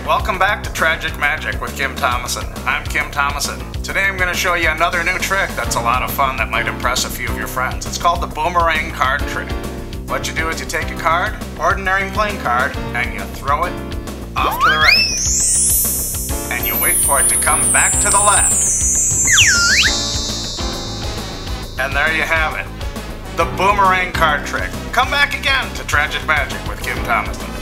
Welcome back to Tragic Magic with Kim Thomason. I'm Kim Thomason. Today I'm going to show you another new trick that's a lot of fun that might impress a few of your friends. It's called the boomerang card trick. What you do is you take a card, ordinary plain card, and you throw it off to the right. And you wait for it to come back to the left. And there you have it. The boomerang card trick. Come back again to Tragic Magic with Kim Thomason.